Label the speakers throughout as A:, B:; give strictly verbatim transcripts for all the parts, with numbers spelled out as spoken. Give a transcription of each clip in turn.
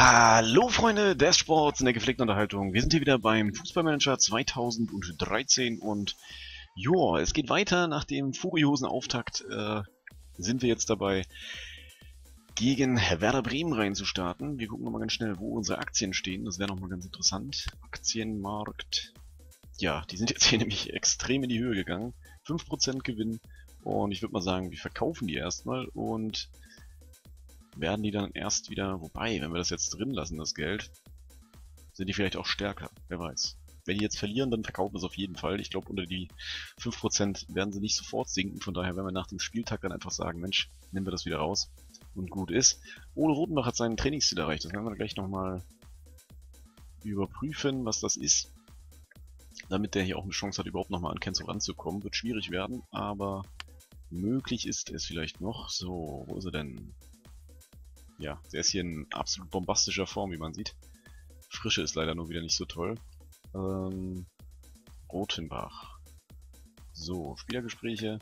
A: Hallo Freunde des Sports in der gepflegten Unterhaltung. Wir sind hier wieder beim Fußballmanager zweitausenddreizehn und joa, es geht weiter. Nach dem furiosen Auftakt äh, sind wir jetzt dabei, gegen Werder Bremen reinzustarten. Wir gucken nochmal ganz schnell, wo unsere Aktien stehen. Das wäre nochmal ganz interessant. Aktienmarkt. Ja, die sind jetzt hier nämlich extrem in die Höhe gegangen. fünf Prozent Gewinn. Und ich würde mal sagen, wir verkaufen die erstmal und werden die dann erst wieder, wobei, wenn wir das jetzt drin lassen, das Geld, sind die vielleicht auch stärker, wer weiß. Wenn die jetzt verlieren, dann verkaufen wir es auf jeden Fall. Ich glaube, unter die fünf Prozent werden sie nicht sofort sinken, von daher werden wir nach dem Spieltag dann einfach sagen, Mensch, nehmen wir das wieder raus und gut ist. Ole Rotenbach hat seinen Trainingsziel erreicht, das werden wir gleich nochmal überprüfen, was das ist. Damit der hier auch eine Chance hat, überhaupt nochmal an Kenzo ranzukommen. Wird schwierig werden, aber möglich ist es vielleicht noch. So, wo ist er denn? Ja, der ist hier in absolut bombastischer Form, wie man sieht. Frische ist leider nur wieder nicht so toll. Ähm, Rotenbach. So, Spielergespräche.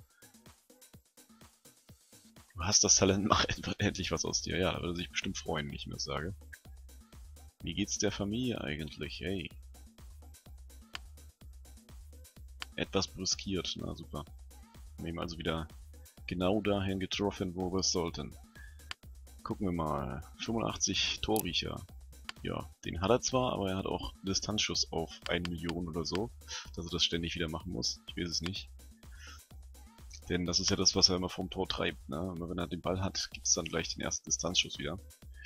A: Du hast das Talent, mach endlich was aus dir. Ja, da würde er sich bestimmt freuen, wenn ich mir das sage. Wie geht's der Familie eigentlich? Hey. Etwas brüskiert, na super. Wir haben also wieder genau dahin getroffen, wo wir sollten. Gucken wir mal. fünfundachtzig Torriecher. Ja, den hat er zwar, aber er hat auch Distanzschuss auf eine Million oder so, dass er das ständig wieder machen muss. Ich weiß es nicht. Denn das ist ja das, was er immer vom Tor treibt. Ne? Immer wenn er den Ball hat, gibt es dann gleich den ersten Distanzschuss wieder.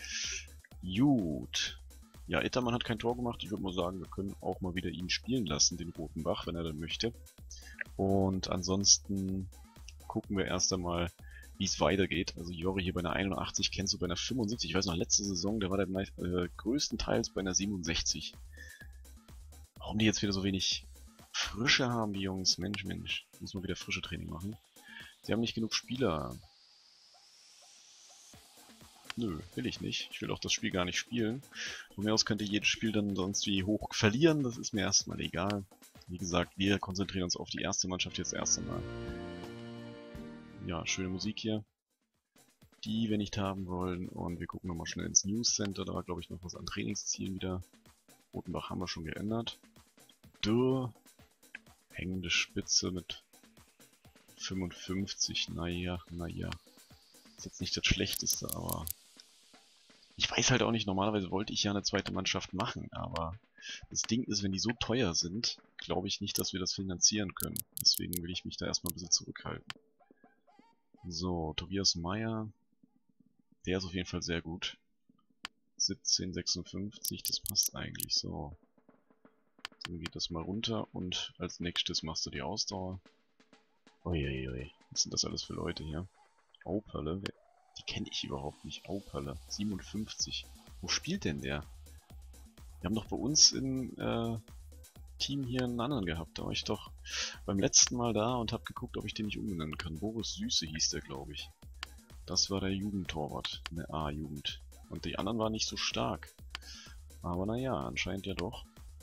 A: Gut. Ja, Ettermann hat kein Tor gemacht. Ich würde mal sagen, wir können auch mal wieder ihn spielen lassen, den Rotenbach, wenn er dann möchte. Und ansonsten gucken wir erst einmal, wie es weitergeht. Also Jori hier bei einer einundachtzig, Kenzo bei einer fünfundsiebzig. Ich weiß noch, letzte Saison, der war der äh, größtenteils bei einer siebenundsechzig. Warum die jetzt wieder so wenig Frische haben, die Jungs? Mensch, Mensch. Müssen wir wieder frische Training machen. Sie haben nicht genug Spieler. Nö, will ich nicht. Ich will auch das Spiel gar nicht spielen. Von mir aus könnte jedes Spiel dann sonst wie hoch verlieren. Das ist mir erstmal egal. Wie gesagt, wir konzentrieren uns auf die erste Mannschaft jetzt erst einmal. Ja, schöne Musik hier, die wir nicht haben wollen. Und wir gucken nochmal schnell ins News Center. Da war, glaube ich, noch was an Trainingszielen wieder. Rotenbach haben wir schon geändert. Dürr. Hängende Spitze mit fünfundfünfzig. Naja, naja. Ist jetzt nicht das Schlechteste, aber ich weiß halt auch nicht, normalerweise wollte ich ja eine zweite Mannschaft machen, aber das Ding ist, wenn die so teuer sind, glaube ich nicht, dass wir das finanzieren können. Deswegen will ich mich da erstmal ein bisschen zurückhalten. So, Tobias Meyer, der ist auf jeden Fall sehr gut. siebzehn sechsundfünfzig, das passt eigentlich so. Dann geht das mal runter und als nächstes machst du die Ausdauer. Uiuiui, was sind das alles für Leute hier? Auperle, die kenne ich überhaupt nicht. Auperle, siebenundfünfzig. Wo spielt denn der? Wir haben doch bei uns im äh, Team hier einen anderen gehabt. Da war ich doch beim letzten Mal da und habe geguckt, ob ich den nicht umbenennen kann. Boris Süße hieß der, glaube ich. Das war der Jugendtorwart, eine A-Jugend. Und die anderen waren nicht so stark. Aber naja, anscheinend ja doch.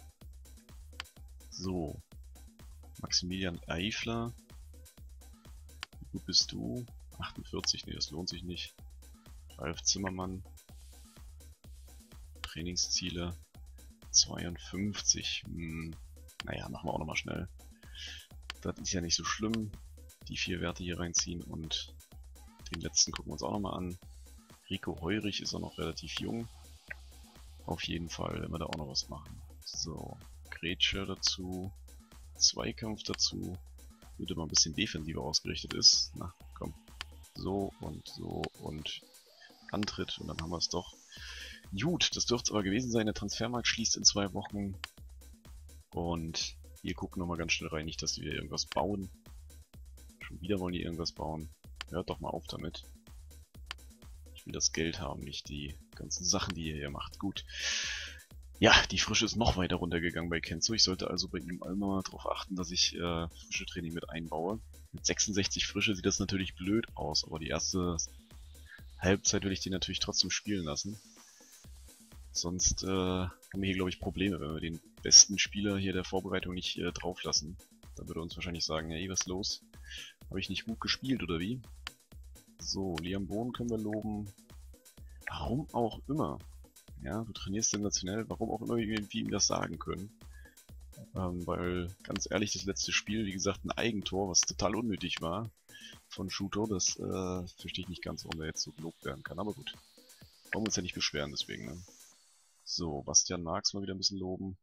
A: So. Maximilian Eifler. Wie gut bist du? achtundvierzig, nee, das lohnt sich nicht. Ralf Zimmermann. Trainingsziele. zweiundfünfzig. Hm. Naja, machen wir auch nochmal schnell. Das ist ja nicht so schlimm. Die vier Werte hier reinziehen und den letzten gucken wir uns auch nochmal an. Rico Heurich ist auch noch relativ jung. Auf jeden Fall, wenn wir da auch noch was machen. So, Grätsche dazu. Zweikampf dazu. Würde mal ein bisschen defensiver ausgerichtet ist. Na, komm. So und so und Antritt und dann haben wir es doch. Gut, das dürfte es aber gewesen sein. Der Transfermarkt schließt in zwei Wochen. Und hier gucken wir mal ganz schnell rein, nicht, dass wir irgendwas bauen. Schon wieder wollen die irgendwas bauen. Hört doch mal auf damit. Ich will das Geld haben, nicht die ganzen Sachen, die ihr hier macht. Gut. Ja, die Frische ist noch weiter runtergegangen bei Kenzo. Ich sollte also bei ihm immer darauf achten, dass ich äh, frische Training mit einbaue. Mit sechsundsechzig Frische sieht das natürlich blöd aus, aber die erste Halbzeit will ich den natürlich trotzdem spielen lassen. Sonst äh, haben wir hier, glaube ich, Probleme, wenn wir den besten Spieler hier der Vorbereitung nicht äh, drauf lassen. Dann würde er uns wahrscheinlich sagen, hey, was ist los? Habe ich nicht gut gespielt, oder wie? So, Liam Bohn können wir loben. Warum auch immer. Ja, du trainierst sensationell, warum auch immer wir ihm das sagen können. Ähm, weil, ganz ehrlich, das letzte Spiel, wie gesagt, ein Eigentor, was total unnötig war von Shuto, das äh, verstehe ich nicht ganz, warum er jetzt so gelobt werden kann, aber gut. Wollen wir uns ja nicht beschweren deswegen, ne? So, Bastian Marx mal wieder ein bisschen loben.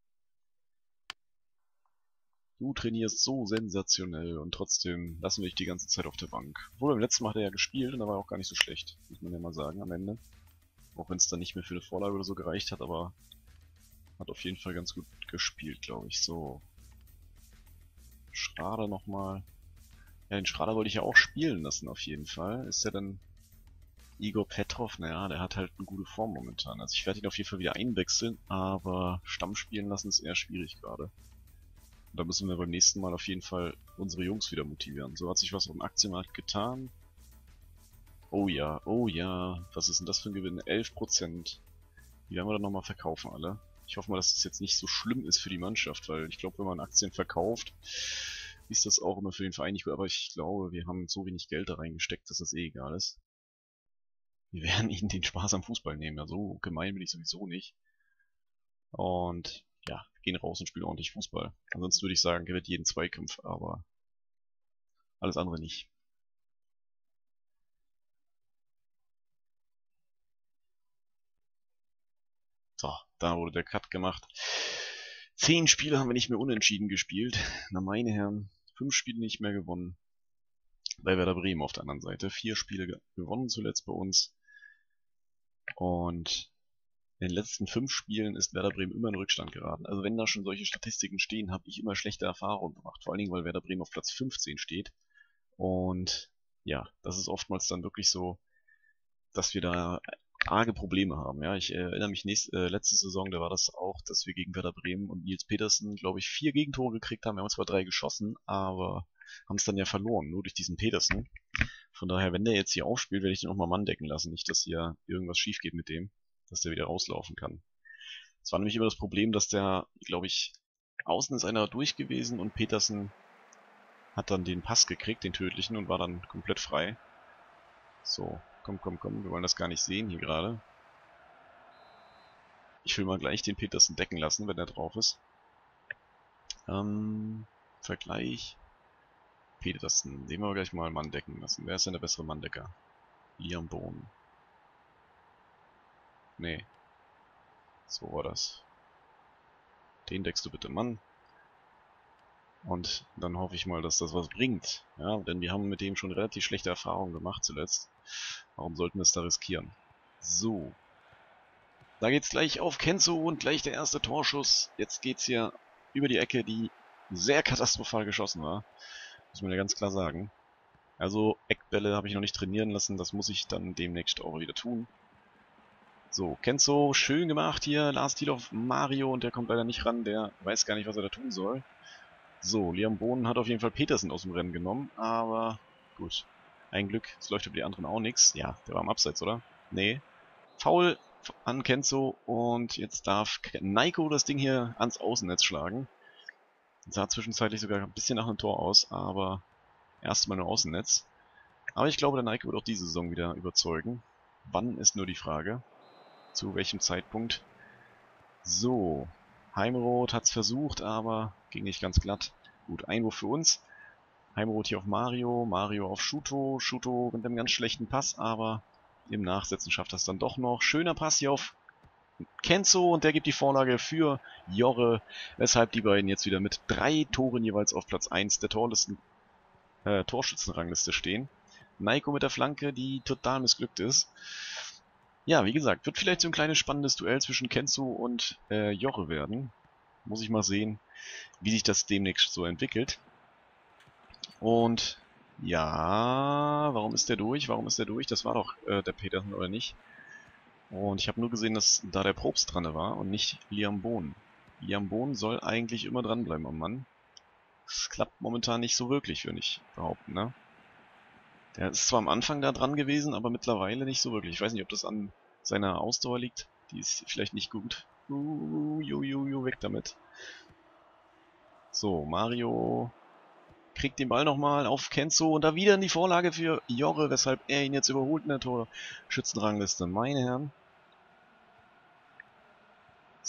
A: Du trainierst so sensationell und trotzdem lassen wir dich die ganze Zeit auf der Bank. Obwohl, beim letzten Mal hat er ja gespielt und da war er auch gar nicht so schlecht, muss man ja mal sagen, am Ende. Auch wenn es dann nicht mehr für eine Vorlage oder so gereicht hat, aber hat auf jeden Fall ganz gut gespielt, glaube ich. So. Schrader nochmal. Ja, den Schrader wollte ich ja auch spielen lassen, auf jeden Fall. Ist ja dann Igor Petrov, naja, der hat halt eine gute Form momentan. Also ich werde ihn auf jeden Fall wieder einwechseln, aber Stamm spielen lassen ist eher schwierig gerade. Und da müssen wir beim nächsten Mal auf jeden Fall unsere Jungs wieder motivieren. So hat sich was auf dem Aktienmarkt getan. Oh ja, oh ja. Was ist denn das für ein Gewinn? elf Prozent. Die werden wir dann nochmal verkaufen alle. Ich hoffe mal, dass das jetzt nicht so schlimm ist für die Mannschaft, weil ich glaube, wenn man Aktien verkauft, ist das auch immer für den Verein nicht gut. Aber ich glaube, wir haben so wenig Geld da reingesteckt, dass das eh egal ist. Wir werden ihnen den Spaß am Fußball nehmen. Ja, so gemein bin ich sowieso nicht. Und ja, gehen raus und spielen ordentlich Fußball. Ansonsten würde ich sagen, gewinnt jeden Zweikampf, aber alles andere nicht. So, da wurde der Cut gemacht. Zehn Spiele haben wir nicht mehr unentschieden gespielt. Na meine Herren, fünf Spiele nicht mehr gewonnen. Bei Werder Bremen auf der anderen Seite. Vier Spiele ge gewonnen zuletzt bei uns. Und in den letzten fünf Spielen ist Werder Bremen immer in Rückstand geraten. Also wenn da schon solche Statistiken stehen, habe ich immer schlechte Erfahrungen gemacht. Vor allen Dingen, weil Werder Bremen auf Platz fünfzehn steht. Und ja, das ist oftmals dann wirklich so, dass wir da arge Probleme haben. Ja, ich erinnere mich nächst, äh, letzte Saison, da war das auch, dass wir gegen Werder Bremen und Nils Petersen, glaube ich, vier Gegentore gekriegt haben. Wir haben zwar drei geschossen, aber haben es dann ja verloren, nur durch diesen Petersen. Von daher, wenn der jetzt hier aufspielt, werde ich den auch mal Mann decken lassen. Nicht, dass hier irgendwas schief geht mit dem, dass der wieder rauslaufen kann. Es war nämlich immer das Problem, dass der, glaube ich, außen ist einer durch gewesen und Petersen hat dann den Pass gekriegt, den tödlichen, und war dann komplett frei. So, komm, komm, komm, wir wollen das gar nicht sehen hier gerade. Ich will mal gleich den Petersen decken lassen, wenn er drauf ist. Ähm, Vergleich. Petersen, den wir gleich mal Mann decken lassen. Wer ist denn der bessere Manndecker? Liam Bohn. Nee. So war das. Den deckst du bitte Mann. Und dann hoffe ich mal, dass das was bringt. Ja, denn wir haben mit dem schon relativ schlechte Erfahrungen gemacht zuletzt. Warum sollten wir es da riskieren? So. Da geht's gleich auf Kenzo und gleich der erste Torschuss. Jetzt geht's hier über die Ecke, die sehr katastrophal geschossen war. Muss man ja ganz klar sagen. Also Eckbälle habe ich noch nicht trainieren lassen, das muss ich dann demnächst auch wieder tun. So, Kenzo, schön gemacht hier. Lars Thiel auf Mario und der kommt leider nicht ran, der weiß gar nicht, was er da tun soll. So, Liam Bohnen hat auf jeden Fall Petersen aus dem Rennen genommen, aber gut. Ein Glück, es läuft über die anderen auch nichts. Ja, der war am Abseits, oder? Nee. Foul an Kenzo und jetzt darf Naiko das Ding hier ans Außennetz schlagen. Sah zwischenzeitlich sogar ein bisschen nach einem Tor aus, aber erstmal nur Außennetz. Aber ich glaube, der Naiko wird auch diese Saison wieder überzeugen. Wann ist nur die Frage. Zu welchem Zeitpunkt. So, Heimroth hat es versucht, aber ging nicht ganz glatt. Gut, Einwurf für uns. Heimroth hier auf Mario, Mario auf Shuto. Shuto mit einem ganz schlechten Pass, aber im Nachsetzen schafft das dann doch noch. Schöner Pass hier auf Kenzo und der gibt die Vorlage für Jorre, weshalb die beiden jetzt wieder mit drei Toren jeweils auf Platz eins der Torlisten, äh, Torschützenrangliste stehen. Naiko mit der Flanke, die total missglückt ist. Ja, wie gesagt, wird vielleicht so ein kleines spannendes Duell zwischen Kenzo und äh, Jorre werden. Muss ich mal sehen, wie sich das demnächst so entwickelt. Und ja, warum ist der durch? Warum ist der durch? Das war doch äh, der Petersen, oder nicht? Und ich habe nur gesehen, dass da der Probst dran war und nicht Liam Bohn. Liam Bohn soll eigentlich immer dranbleiben am Mann. Das klappt momentan nicht so wirklich, würde ich behaupten, ne? Der ist zwar am Anfang da dran gewesen, aber mittlerweile nicht so wirklich. Ich weiß nicht, ob das an seiner Ausdauer liegt. Die ist vielleicht nicht gut. Uh, ju, ju, ju, weg damit. So, Mario kriegt den Ball nochmal auf Kenzo und da wieder in die Vorlage für Jorre, weshalb er ihn jetzt überholt in der Torschützenrangliste. Meine Herren.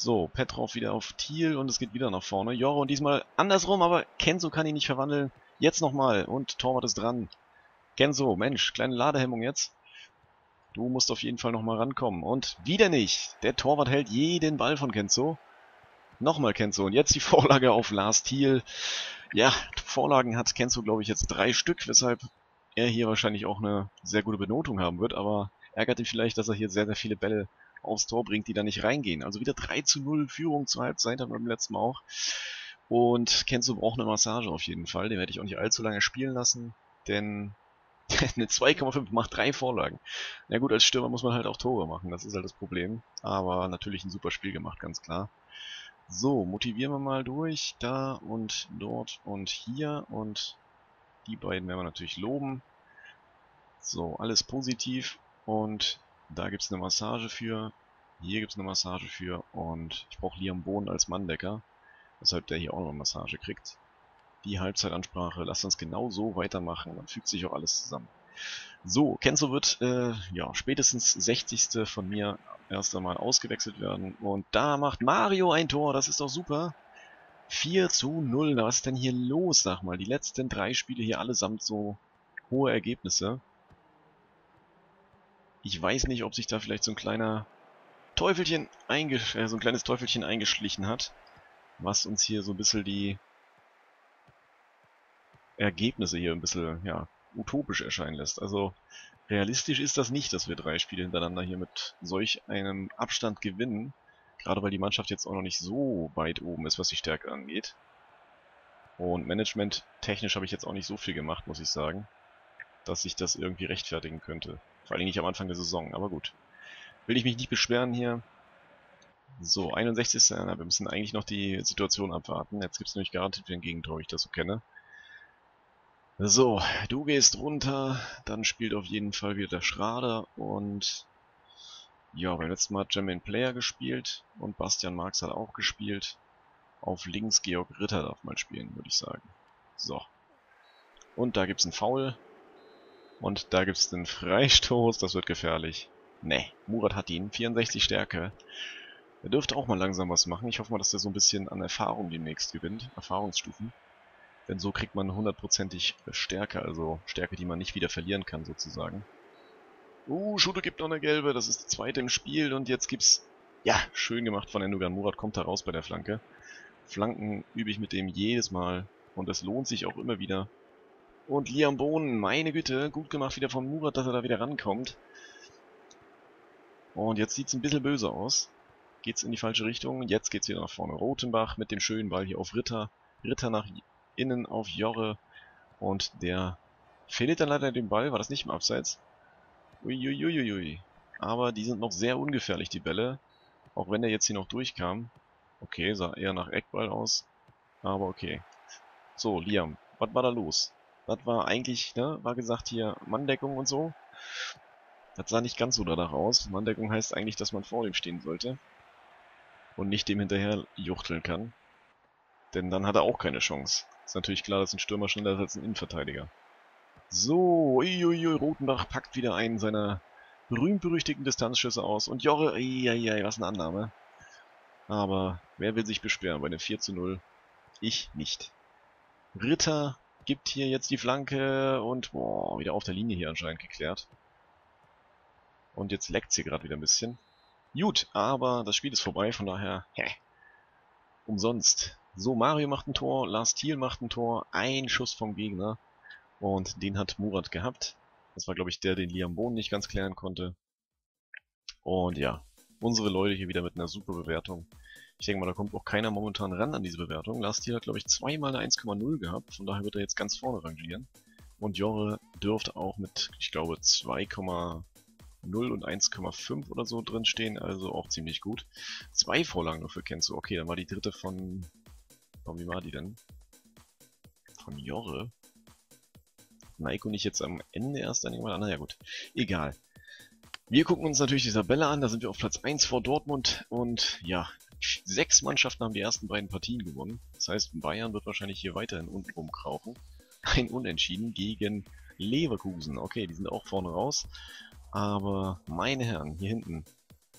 A: So, Petrov wieder auf Thiel und es geht wieder nach vorne. Joro und diesmal andersrum, aber Kenzo kann ihn nicht verwandeln. Jetzt nochmal und Torwart ist dran. Kenzo, Mensch, kleine Ladehemmung jetzt. Du musst auf jeden Fall nochmal rankommen. Und wieder nicht. Der Torwart hält jeden Ball von Kenzo. Nochmal Kenzo und jetzt die Vorlage auf Lars Thiel. Ja, Vorlagen hat Kenzo, glaube ich, jetzt drei Stück, weshalb er hier wahrscheinlich auch eine sehr gute Benotung haben wird. Aber ärgert ihn vielleicht, dass er hier sehr, sehr viele Bälle aufs Tor bringt, die da nicht reingehen. Also wieder drei zu null Führung zur Halbzeit, haben wir beim letzten Mal auch. Und Kenzo braucht eine Massage auf jeden Fall. Den werde ich auch nicht allzu lange spielen lassen, denn eine zwei Komma fünf macht drei Vorlagen. Na gut, als Stürmer muss man halt auch Tore machen, das ist halt das Problem. Aber natürlich ein super Spiel gemacht, ganz klar. So, motivieren wir mal durch. Da und dort und hier. Und die beiden werden wir natürlich loben. So, alles positiv. Und da gibt es eine Massage für. Hier gibt es eine Massage für. Und ich brauche Liam Bohn als Manndecker. Weshalb der hier auch noch eine Massage kriegt. Die Halbzeitansprache, lasst uns genau so weitermachen. Dann fügt sich auch alles zusammen. So, Kenzo wird äh, ja spätestens sechzigste von mir erst einmal ausgewechselt werden. Und da macht Mario ein Tor, das ist doch super. vier zu null, na was ist denn hier los, sag mal. Die letzten drei Spiele hier allesamt so hohe Ergebnisse. Ich weiß nicht, ob sich da vielleicht so ein kleiner Teufelchen eingesch äh, so ein kleines Teufelchen eingeschlichen hat, was uns hier so ein bisschen die Ergebnisse hier ein bisschen, ja, utopisch erscheinen lässt. Also realistisch ist das nicht, dass wir drei Spiele hintereinander hier mit solch einem Abstand gewinnen. Gerade weil die Mannschaft jetzt auch noch nicht so weit oben ist, was die Stärke angeht. Und Management technisch habe ich jetzt auch nicht so viel gemacht, muss ich sagen, dass ich das irgendwie rechtfertigen könnte. Vor allem nicht am Anfang der Saison, aber gut. Will ich mich nicht beschweren hier. So, einundsechzigste Wir müssen eigentlich noch die Situation abwarten. Jetzt gibt es nämlich garantiert wieder ein Gegentor, wie ich das so kenne. So, du gehst runter, dann spielt auf jeden Fall wieder der Schrader und ja, beim letzten Mal hat Jermaine Player gespielt und Bastian Marx hat auch gespielt. Auf links Georg Ritter darf mal spielen, würde ich sagen. So. Und da gibt es einen Foul. Und da gibt es einen Freistoß, das wird gefährlich. Ne, Murat hat ihn, vierundsechzig Stärke. Er dürfte auch mal langsam was machen. Ich hoffe mal, dass er so ein bisschen an Erfahrung demnächst gewinnt. Erfahrungsstufen. Denn so kriegt man hundertprozentig Stärke, also Stärke, die man nicht wieder verlieren kann, sozusagen. Uh, Schutte gibt noch eine gelbe, das ist die zweite im Spiel und jetzt gibt's... Ja, schön gemacht von Endogan. Murat kommt da raus bei der Flanke. Flanken übe ich mit dem jedes Mal und es lohnt sich auch immer wieder. Und Liam Bohn, meine Güte, gut gemacht wieder von Murat, dass er da wieder rankommt. Und jetzt sieht's ein bisschen böse aus. Geht's in die falsche Richtung, jetzt geht's wieder nach vorne. Rotenbach mit dem schönen Ball hier auf Ritter. Ritter nach innen auf Jorre. Und der verliert dann leider den Ball, war das nicht im Abseits? Uiuiuiui. Aber die sind noch sehr ungefährlich, die Bälle. Auch wenn der jetzt hier noch durchkam. Okay, sah eher nach Eckball aus. Aber okay. So, Liam, was war da los? Das war eigentlich, ne, war gesagt hier Manndeckung und so. Das sah nicht ganz so danach aus. Manndeckung heißt eigentlich, dass man vor ihm stehen sollte. Und nicht dem hinterher juchteln kann. Denn dann hat er auch keine Chance. Ist natürlich klar, dass ein Stürmer schneller ist als ein Innenverteidiger. So, uiuiui, Rotenbach packt wieder einen seiner berühmt-berüchtigten Distanzschüsse aus. Und Jorre, eieiei, was eine Annahme. Aber wer will sich beschweren bei dem vier zu null? Ich nicht. Ritter gibt hier jetzt die Flanke und boah, wieder auf der Linie hier anscheinend geklärt. Und jetzt leckt sie gerade wieder ein bisschen. Gut, aber das Spiel ist vorbei, von daher, hä, umsonst. So, Mario macht ein Tor, Lars Thiel macht ein Tor, ein Schuss vom Gegner. Und den hat Murat gehabt. Das war, glaube ich, der, den Liam Bohn nicht ganz klären konnte. Und ja, unsere Leute hier wieder mit einer super Bewertung. Ich denke mal, da kommt auch keiner momentan ran an diese Bewertung. Lars Thiel hat, glaube ich, zweimal eine eins Komma null gehabt. Von daher wird er jetzt ganz vorne rangieren. Und Jorre dürfte auch mit, ich glaube, zwei Komma null und eins Komma fünf oder so drin stehen. Also auch ziemlich gut. Zwei Vorlagen nur für Kenzo. Okay, dann war die dritte von... Von wie war die denn? Von Jorre. Naiko nicht jetzt am Ende erst an irgendwann? Naja gut, egal. Wir gucken uns natürlich die Tabelle an, da sind wir auf Platz eins vor Dortmund und ja, sechs Mannschaften haben die ersten beiden Partien gewonnen. Das heißt, Bayern wird wahrscheinlich hier weiterhin unten rumkrauchen. Ein Unentschieden gegen Leverkusen. Okay, die sind auch vorne raus. Aber meine Herren, hier hinten,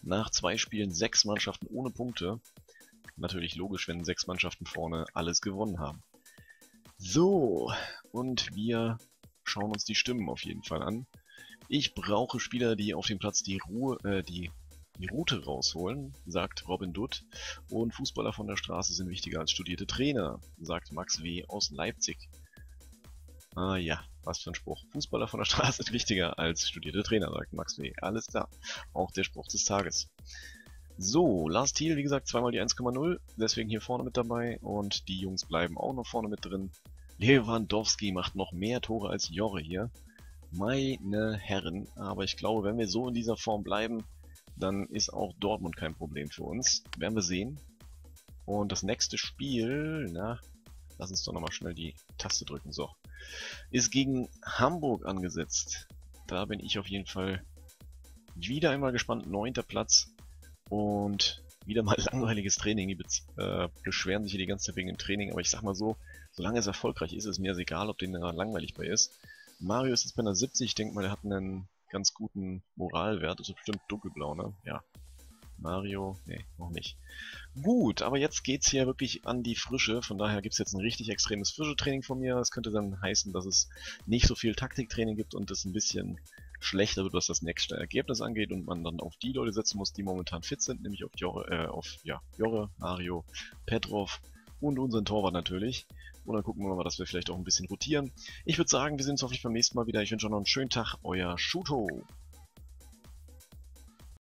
A: Nach zwei Spielen sechs Mannschaften ohne Punkte. Natürlich logisch, wenn sechs Mannschaften vorne alles gewonnen haben. So, und wir schauen uns die Stimmen auf jeden Fall an. Ich brauche Spieler, die auf dem Platz die Ruhe, äh, die, die Route rausholen, sagt Robin Dutt. Und Fußballer von der Straße sind wichtiger als studierte Trainer, sagt Max W. aus Leipzig. Ah ja, was für ein Spruch. Fußballer von der Straße ist wichtiger als studierte Trainer, sagt Max W. Alles klar, auch der Spruch des Tages. So, Lars Thiel, wie gesagt, zweimal die eins Komma null, deswegen hier vorne mit dabei und die Jungs bleiben auch noch vorne mit drin. Lewandowski macht noch mehr Tore als Jorre hier. Meine Herren, aber ich glaube, wenn wir so in dieser Form bleiben, dann ist auch Dortmund kein Problem für uns. Werden wir sehen. Und das nächste Spiel, na, lass uns doch nochmal schnell die Taste drücken, so, ist gegen Hamburg angesetzt. Da bin ich auf jeden Fall wieder einmal gespannt, neunter Platz. Und wieder mal langweiliges Training. Die äh, beschweren sich hier die ganze Zeit wegen dem Training. Aber ich sag mal so, solange es erfolgreich ist, ist mir das egal, ob denen langweilig bei ist. Mario ist jetzt bei einer siebzig. Ich denke mal, der hat einen ganz guten Moralwert. Das ist bestimmt dunkelblau, ne? Ja. Mario, nee, noch nicht. Gut, aber jetzt geht's hier wirklich an die Frische. Von daher gibt's jetzt ein richtig extremes Frische-Training von mir. Das könnte dann heißen, dass es nicht so viel Taktiktraining gibt und es ein bisschen schlechter wird, was das nächste Ergebnis angeht und man dann auf die Leute setzen muss, die momentan fit sind, nämlich auf Jorre, äh, auf ja, Jorre, Mario, Petrov und unseren Torwart natürlich. Und dann gucken wir mal, dass wir vielleicht auch ein bisschen rotieren. Ich würde sagen, wir sehen uns hoffentlich beim nächsten Mal wieder. Ich wünsche euch noch einen schönen Tag, euer Shuto.